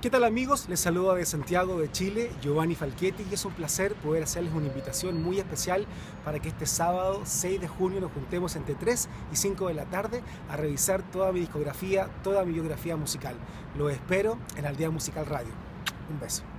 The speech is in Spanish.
¿Qué tal amigos? Les saluda de Santiago de Chile, Giovanni Falchetti, y es un placer poder hacerles una invitación muy especial para que este sábado 6 de junio nos juntemos entre 3 y 5 de la tarde a revisar toda mi discografía, toda mi biografía musical. Los espero en Aldea Musical Radio. Un beso.